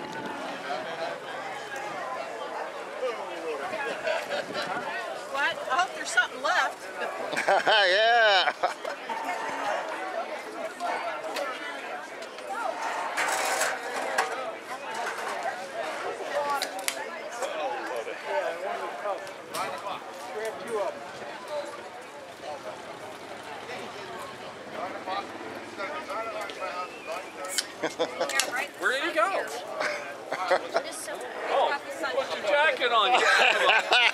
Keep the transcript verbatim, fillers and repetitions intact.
What? I hope there's something left. Yeah. Where did he go? Oh, put your jacket on.